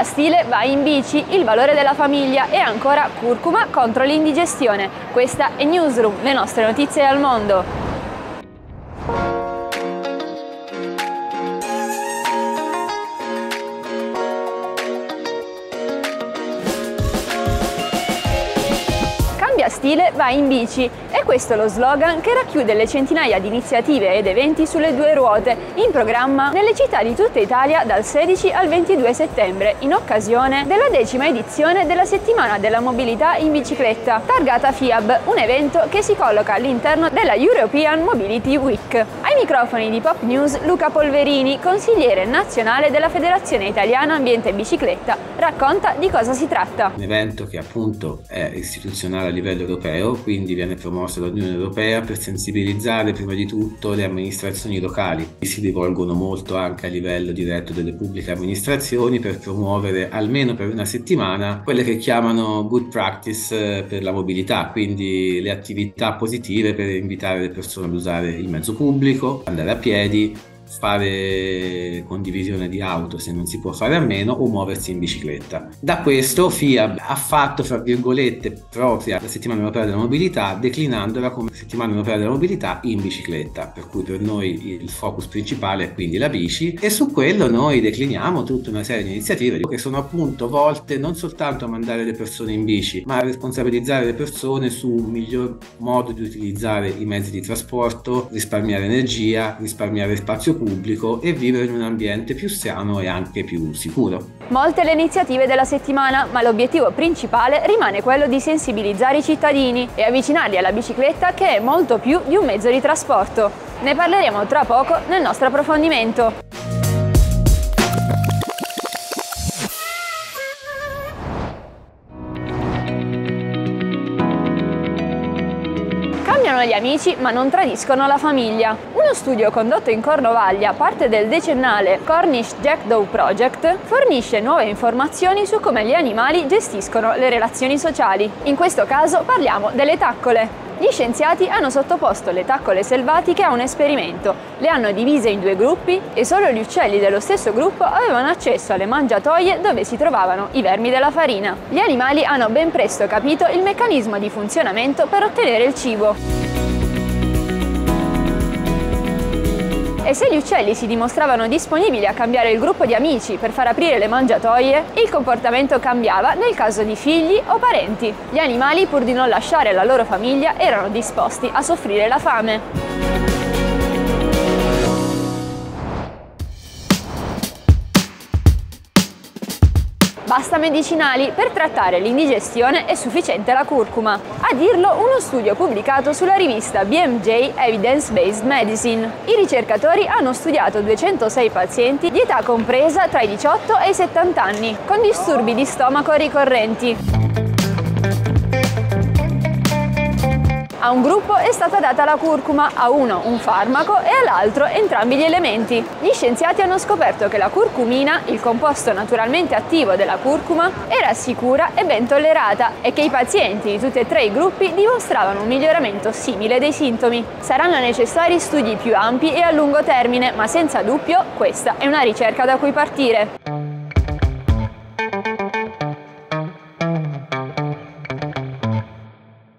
stile, vai in bici, il valore della famiglia e ancora curcuma contro l'indigestione. Questa è Newsroom, le nostre notizie al mondo. Cambia stile, vai in bici. E questo è lo slogan che racchiude le centinaia di iniziative ed eventi sulle due ruote in programma nelle città di tutta Italia dal 16 al 22 settembre in occasione della 10ª edizione della Settimana della Mobilità in Bicicletta, targata FIAB, un evento che si colloca all'interno della European Mobility Week. Ai microfoni di Pop News Luca Polverini, consigliere nazionale della Federazione Italiana Ambiente e Bicicletta, racconta di cosa si tratta. Un evento che appunto è istituzionale a livello europeo, quindi viene promosso dall'Unione Europea per sensibilizzare prima di tutto le amministrazioni locali. Si rivolgono molto anche a livello diretto delle pubbliche amministrazioni per promuovere almeno per una settimana quelle che chiamano good practice per la mobilità, quindi le attività positive per invitare le persone ad usare il mezzo pubblico, andare a piedi, fare condivisione di auto se non si può fare a meno o muoversi in bicicletta. Da questo FIAB ha fatto, fra virgolette, propria la Settimana Europea della Mobilità, declinandola come Settimana Europea della Mobilità in bicicletta, per cui per noi il focus principale è quindi la bici, e su quello noi decliniamo tutta una serie di iniziative che sono appunto volte non soltanto a mandare le persone in bici, ma a responsabilizzare le persone su un miglior modo di utilizzare i mezzi di trasporto, risparmiare energia, risparmiare spazio pubblico e vivere in un ambiente più sano e anche più sicuro. Molte le iniziative della settimana, ma l'obiettivo principale rimane quello di sensibilizzare i cittadini e avvicinarli alla bicicletta, che è molto più di un mezzo di trasporto. Ne parleremo tra poco nel nostro approfondimento. Cambiano gli amici ma non tradiscono la famiglia. Uno studio condotto in Cornovaglia, parte del decennale Cornish Jackdaw Project, fornisce nuove informazioni su come gli animali gestiscono le relazioni sociali. In questo caso parliamo delle taccole. Gli scienziati hanno sottoposto le taccole selvatiche a un esperimento, le hanno divise in due gruppi e solo gli uccelli dello stesso gruppo avevano accesso alle mangiatoie dove si trovavano i vermi della farina. Gli animali hanno ben presto capito il meccanismo di funzionamento per ottenere il cibo. E se gli uccelli si dimostravano disponibili a cambiare il gruppo di amici per far aprire le mangiatoie, il comportamento cambiava nel caso di figli o parenti. Gli animali, pur di non lasciare la loro famiglia, erano disposti a soffrire la fame. Basta medicinali, per trattare l'indigestione è sufficiente la curcuma. A dirlo uno studio pubblicato sulla rivista BMJ Evidence Based Medicine. I ricercatori hanno studiato 206 pazienti di età compresa tra i 18 e i 70 anni, con disturbi di stomaco ricorrenti. A un gruppo è stata data la curcuma, a uno un farmaco e all'altro entrambi gli elementi. Gli scienziati hanno scoperto che la curcumina, il composto naturalmente attivo della curcuma, era sicura e ben tollerata e che i pazienti di tutti e tre i gruppi dimostravano un miglioramento simile dei sintomi. Saranno necessari studi più ampi e a lungo termine, ma senza dubbio questa è una ricerca da cui partire.